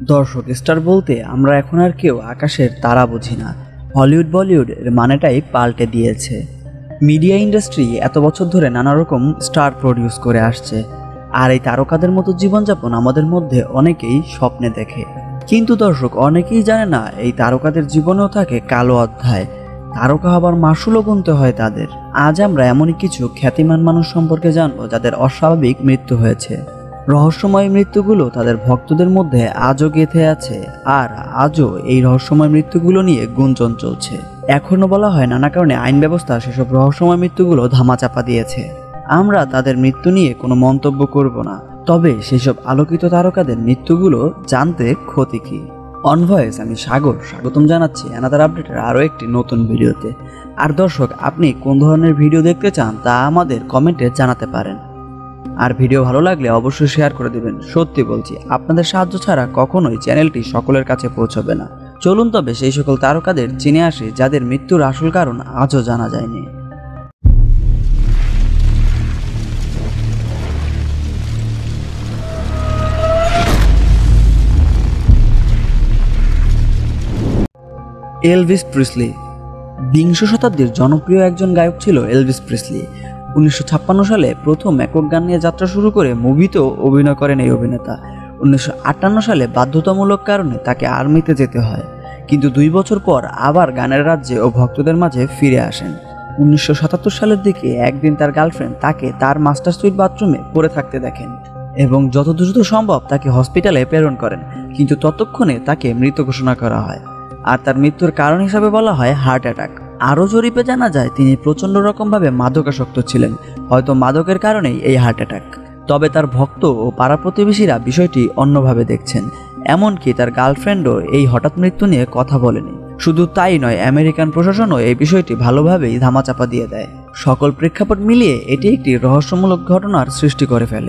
দর্শক, স্টার বলতে আমরা এখন আর কেউ আকাশের তারা বুঝি না। হলিউড বলিউড এর মানেটাই পাল্টে দিয়েছে। মিডিয়া ইন্ডাস্ট্রি এত বছর ধরে নানা রকম স্টার প্রডিউস করে আসছে, আর এই তারকাদের মতো জীবনযাপন আমাদের মধ্যে অনেকেই স্বপ্নে দেখে। কিন্তু দর্শক, অনেকেই জানে না এই তারকাদের জীবনেও থাকে কালো অধ্যায়। তারকা হবার মাসুলও গুনতে হয় তাদের। আজ আমরা এমনই কিছু খ্যাতিমান মানুষ সম্পর্কে জানবো যাদের অস্বাভাবিক মৃত্যু হয়েছে। রহস্যময় মৃত্যুগুলো তাদের ভক্তদের মধ্যে আজও গেঁথে আছে, আর আজও এই রহস্যময় মৃত্যুগুলো নিয়ে গুঞ্জন চলছে। এখনো বলা হয় নানা কারণে আইন ব্যবস্থা সেসব রহস্যময় মৃত্যুগুলো ধামাচাপা দিয়েছে। আমরা তাদের মৃত্যু নিয়ে কোনো মন্তব্য করব না, তবে সেসব আলোকিত তারকাদের মৃত্যুগুলো জানতে ক্ষতি কি। অন ভয়েস, আমি সাগর স্বাগতম জানাচ্ছি অ্যানাদার আপডেটের আরও একটি নতুন ভিডিওতে। আর দর্শক, আপনি কোন ধরনের ভিডিও দেখতে চান তা আমাদের কমেন্টে জানাতে পারেন। আর ভিডিও ভালো লাগলে অবশ্যই শেয়ার করে দিবেন। সত্যি বলছি, আপনাদের সাহায্য ছাড়া কখনোই চ্যানেলটি সকলের কাছে পৌঁছবে না। চলুন তবে সেই সকল তারকাদের চিনে আসি যাদের মৃত্যুর আসল কারণ আজও জানা যায়নি। Elvis Presley. বিংশ শতাব্দীর জনপ্রিয় একজন গায়ক ছিল এলভিস প্রিসলি। 1956 সালে প্রথম একক গান নিয়ে যাত্রা শুরু করে মুভিতেও অভিনয় করেন এই অভিনেতা। 1958 সালে বাধ্যতামূলক কারণে তাকে আর্মিতে যেতে হয়, কিন্তু 2 বছর পর আবার গানের রাজ্যে ও ভক্তদের মাঝে ফিরে আসেন। 1977 সালের দিকে একদিন তার গার্লফ্রেন্ড তাকে তার মাস্টার সুইট বাথরুমে পড়ে থাকতে দেখেন এবং যত দ্রুত সম্ভব তাকে হসপিটালে প্রেরণ করেন, কিন্তু ততক্ষণে তাকে মৃত ঘোষণা করা হয়। আর তার মৃত্যুর কারণ হিসাবে বলা হয় হার্ট অ্যাটাক। আরও জরিপে জানা যায় তিনি প্রচণ্ড রকমভাবে মাদকাসক্ত ছিলেন, হয়তো মাদকের কারণেই এই হার্ট অ্যাটাক। তবে তার ভক্ত ও পাড়া প্রতিবেশীরা বিষয়টি অন্যভাবে দেখছেন। এমনকি তার গার্লফ্রেন্ডও এই হঠাৎ মৃত্যু নিয়ে কথা বলেনি। শুধু তাই নয়, আমেরিকান প্রশাসনও এই বিষয়টি ভালোভাবেই ধামাচাপা দিয়ে দেয়। সকল প্রেক্ষাপট মিলিয়ে এটি একটি রহস্যমূলক ঘটনার সৃষ্টি করে ফেলে।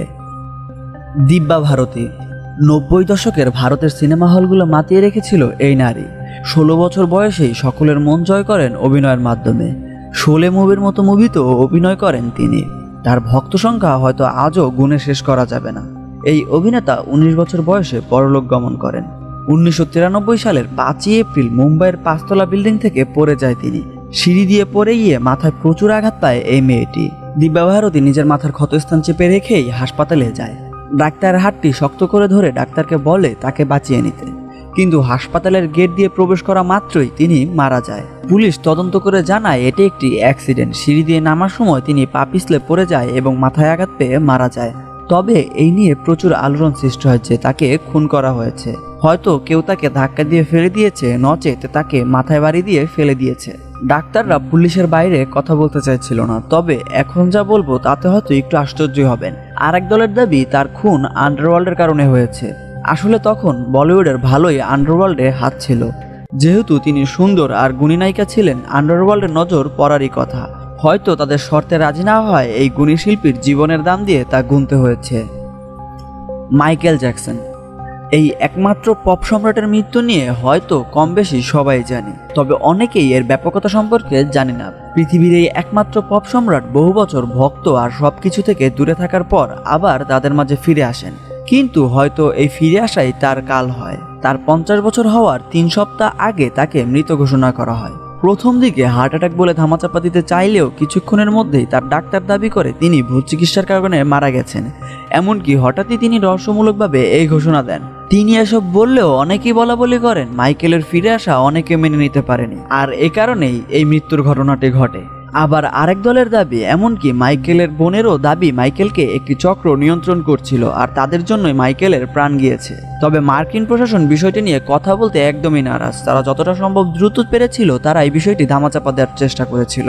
দিব্যা ভারতী। 90 দশকের ভারতের সিনেমা হলগুলো মাতিয়ে রেখেছিল এই নারী। 16 বছর বয়সেই সকলের মন জয় করেন অভিনয়ের মাধ্যমে। শোলে মুভির মতো মুভিতেও অভিনয় করেন তিনি। তার ভক্ত সংখ্যা হয়তো আজও গুণে শেষ করা যাবে না। এই অভিনেতা 19 বছর বয়সে পরলোক গমন করেন। 1993 সালের 5ই এপ্রিল মুম্বাইয়ের 5তলা বিল্ডিং থেকে পড়ে যায় তিনি। সিঁড়ি দিয়ে পড়ে গিয়ে মাথায় প্রচুর আঘাত পায় এই মেয়েটি। দিব্যা ভারতী নিজের মাথার ক্ষতস্থান চেপে রেখেই হাসপাতালে যায়। ডাক্তারের হাতটি শক্ত করে ধরে ডাক্তারকে বলে তাকে বাঁচিয়ে নিতে, কিন্তু হাসপাতালের গেট দিয়ে প্রবেশ করা মাত্রই তিনি মারা যায়। পুলিশ তদন্ত করে জানায় এটি একটি অ্যাক্সিডেন্ট। সিঁড়ি দিয়ে নামার সময় তিনি পা পিছলে পড়ে যায় এবং মাথায় আঘাত পেয়ে মারা যায়। তবে এই নিয়ে প্রচুর আলোড়ন সৃষ্টি হয়েছে, তাকে খুন করা হয়েছে। হয়তো কেউ তাকে ধাক্কা দিয়ে ফেলে দিয়েছে, নচেত তাকে মাথায় বাড়ি দিয়ে ফেলে দিয়েছে। ডাক্তাররা পুলিশের বাইরে কথা বলতে চাইছিল না, তবে এখন যা বলবো তাতে হয়তো একটু আশ্চর্য হবেন। আরেক দলের দাবি তার খুন আন্ডারওয়ার্ল্ডের কারণে হয়েছে। আসলে তখন বলিউডের ভালোই আন্ডারওয়ার্ল্ডে হাত ছিল। যেহেতু তিনি সুন্দর আর গুণী নায়িকা ছিলেন, আন্ডারওয়ার্ল্ডের নজর পড়ারই কথা। হয়তো তাদের শর্তে রাজি না হয় এই গুণী শিল্পীর জীবনের দাম দিয়ে তা গুনতে হয়েছে। Michael Jackson. এই একমাত্র পপ সম্রাটের মৃত্যু নিয়ে হয়তো কম বেশি সবাই জানে, তবে অনেকেই এর ব্যাপকতা সম্পর্কে জানে না। পৃথিবীর এই একমাত্র পপ সম্রাট বহু বছর ভক্ত আর সবকিছু থেকে দূরে থাকার পর আবার তাদের মাঝে ফিরে আসেন, কিন্তু হয়তো এই ফিরে আসাই তার কাল হয়। তার 50 বছর হওয়ার 3 সপ্তাহ আগে তাকে মৃত ঘোষণা করা হয়। প্রথম দিকে হার্ট অ্যাটাক বলে ধামাচাপা দিতে চাইলেও কিছুক্ষণের মধ্যেই তার ডাক্তার দাবি করে তিনি ভূত চিকিৎসার কারণে মারা গেছেন। এমনকি হঠাৎই তিনি রহস্যমূলকভাবে এই ঘোষণা দেন। তিনি এসব বললেও অনেকেই বলাবলি করেন মাইকেলের ফিরে আসা অনেকে মেনে নিতে পারেনি, আর এ কারণেই এই মৃত্যুর ঘটনাটি ঘটে। আবার আরেক দলের দাবি, এমনকি মাইকেলের বোনেরও দাবি মাইকেলকে একটি চক্র নিয়ন্ত্রণ করছিল আর তাদের জন্যই মাইকেলের প্রাণ গিয়েছে। তবে মার্কিন প্রশাসন বিষয়টি নিয়ে কথা বলতে একদমই নারাজ। তারা যতটা সম্ভব দ্রুত পেরেছিল তারা এই বিষয়টি ধামাচাপা দেওয়ার চেষ্টা করেছিল।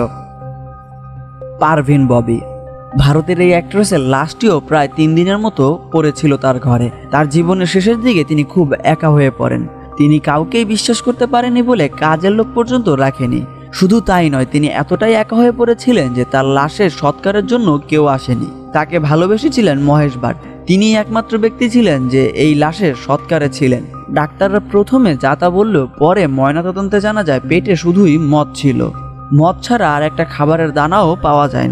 পারভিন ববি। ভারতের এই অ্যাক্ট্রেসের লাশটিও প্রায় 3 দিনের মতো পড়েছিল তার ঘরে। তার জীবনের শেষের দিকে তিনি খুব একা হয়ে পড়েন। তিনি কাউকেই বিশ্বাস করতে পারেনি বলে কাজের লোক পর্যন্ত রাখেনি। শুধু তাই নয়, তিনি এতটাই একা হয়ে পড়েছিলেন যে তার লাশের সৎকারের জন্য কেউ আসেনি। তাকে ভালোবেসেছিলেন মহেশ ভাট। তিনিই একমাত্র ব্যক্তি ছিলেন যে এই লাশের সৎকারে ছিলেন। ডাক্তাররা প্রথমে যা তা বললেও পরে ময়নাতদন্তে জানা যায় পেটে শুধুই মদ ছিল। মদ ছাড়া আর একটা খাবারের দানাও পাওয়া যায়নি।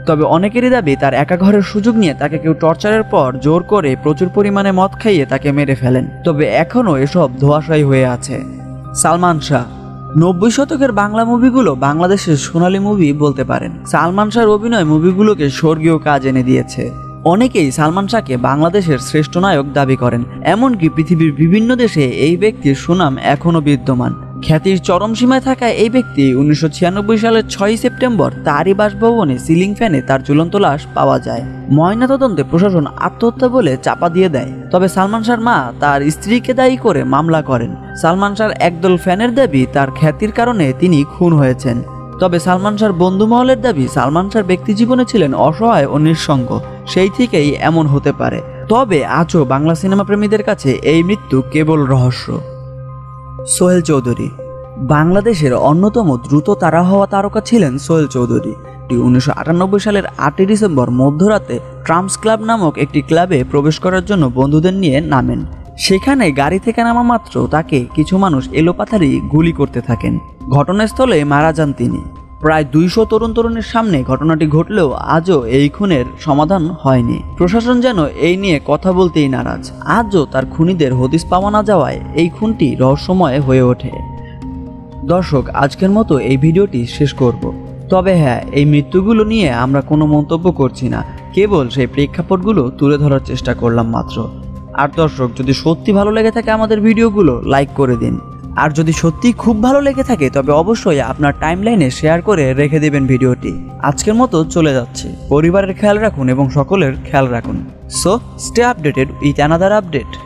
তবে অনেকেরই দাবি তার একা ঘরের সুযোগ নিয়ে তাকে কেউ টর্চারের পর জোর করে প্রচুর পরিমাণে মদ খাইয়ে তাকে মেরে ফেলেন। তবে এখনও এসব ধোঁয়াশায়ী হয়ে আছে। সালমান শাহ 90 শতকের বাংলা মুভিগুলো বাংলাদেশের সোনালী মুভি বলতে পারেন। সালমান শাহর অভিনয় মুভিগুলোকে স্বর্গীয় কাজ এনে দিয়েছে। অনেকেই সালমান শাহকে বাংলাদেশের শ্রেষ্ঠ নায়ক দাবি করেন, এমনকি পৃথিবীর বিভিন্ন দেশে এই ব্যক্তির সুনাম এখনও বিদ্যমান। খ্যাতির চরম সীমায় থাকা এই ব্যক্তি 1996 সালের 6 সেপ্টেম্বর তারই বাসভবনে সিলিং ফ্যানে তার ঝুলন্ত লাশ পাওয়া যায়। ময়নাতদন্তে প্রশাসন আত্মহত্যা বলে চাপা দিয়ে দেয়। তবে সালমান শাহর মা তার স্ত্রীকে দায়ী করে মামলা করেন। সালমান শাহর একদল ফ্যানের দাবি তার খ্যাতির কারণে তিনি খুন হয়েছেন। তবে সালমান শাহর বন্ধু মহলের দাবি সালমান শাহর ব্যক্তি জীবনে ছিলেন অসহায় ও নিঃসঙ্গ, সেই থেকেই এমন হতে পারে। তবে আজও বাংলা সিনেমা প্রেমীদের কাছে এই মৃত্যু কেবল রহস্য। সোহেল চৌধুরী বাংলাদেশের অন্যতম দ্রুত তারা হওয়া তারকা ছিলেন সোহেল চৌধুরী। 1998 সালের 8 ডিসেম্বর মধ্যরাতে ট্রাম্পস ক্লাব নামক একটি ক্লাবে প্রবেশ করার জন্য বন্ধুদের নিয়ে নামেন। সেখানে গাড়ি থেকে নামা মাত্র তাকে কিছু মানুষ এলোপাথারি গুলি করতে থাকেন। ঘটনাস্থলে মারা যান তিনি। প্রায় 200 তরুণ তরুণীর সামনে ঘটনাটি ঘটলেও আজও এই খুনের সমাধান হয়নি। প্রশাসন যেন এই নিয়ে কথা বলতেই নারাজ। আজও তার খুনিদের হদিস পাওয়া না যাওয়ায় এই খুনটি রহস্যময় হয়ে ওঠে। দর্শক, আজকের মতো এই ভিডিওটি শেষ করব। তবে হ্যাঁ, এই মৃত্যুগুলো নিয়ে আমরা কোনো মন্তব্য করছি না, কেবল সেই প্রেক্ষাপটগুলো তুলে ধরার চেষ্টা করলাম মাত্র। আর দর্শক, যদি সত্যি ভালো লেগে থাকে আমাদের ভিডিওগুলো লাইক করে দিন। আর যদি সত্যি খুব ভালো লেগে থাকে তবে অবশ্যই আপনার টাইমলাইনে শেয়ার করে রেখে দেবেন ভিডিওটি। আজকের মতো চলে যাচ্ছে। পরিবারের খেয়াল রাখুন এবং সকলের খেয়াল রাখুন। So stay updated with another update.